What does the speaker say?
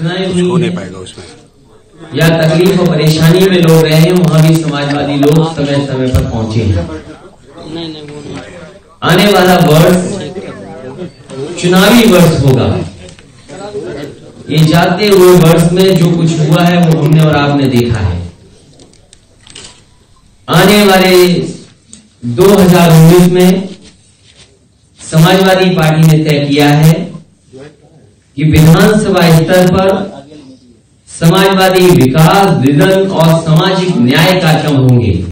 घटनाएं हुई हो नहीं पाएगा उसमें, या तकलीफ और परेशानी में लोग रहे हैं, वहां भी समाजवादी लोग समय समय पर पहुंचे हैं। आने वाला वर्ष चुनावी वर्ष होगा। ये जाते हुए वर्ष में जो कुछ हुआ है वो हमने और आपने देखा है। आने वाले 2019 में समाजवादी पार्टी ने तय किया है कि विधानसभा स्तर पर समाजवादी विकास, विजन और सामाजिक न्याय कार्यक्रम होंगे।